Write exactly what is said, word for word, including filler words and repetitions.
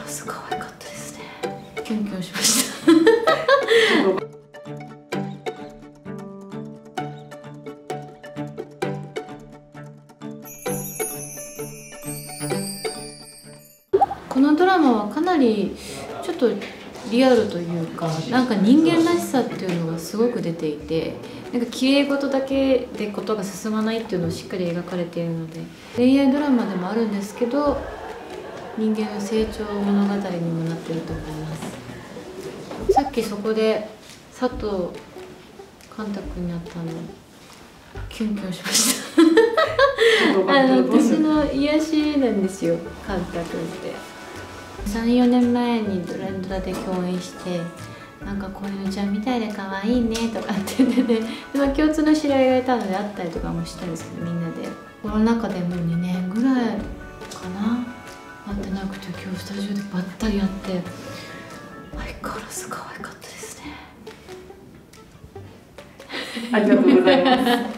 ず可愛かったですね。キュンキュンしましたこのドラマはかなりちょっとリアルというか、なんか人間らしさっていうのがすごく出ていて、なんか綺麗事だけでことが進まないっていうのをしっかり描かれているので、恋愛ドラマでもあるんですけど人間の成長物語にもなっていると思います。さっきそこで佐藤寛太君に会ったのキュンキュンしましたあの私の癒しなんですよ、寛太君って。さん、よねんまえにドランドラで共演して、なんかこういうちゃんみたいで可愛いねとかって言ってて、でも共通の知り合いがいたので会ったりとかもしたんですけど、みんなでコロナ禍でもうにねんぐらいかな会ってなくて、今日スタジオでばったり会って相変わらず可愛かったですね。 ありがとうございます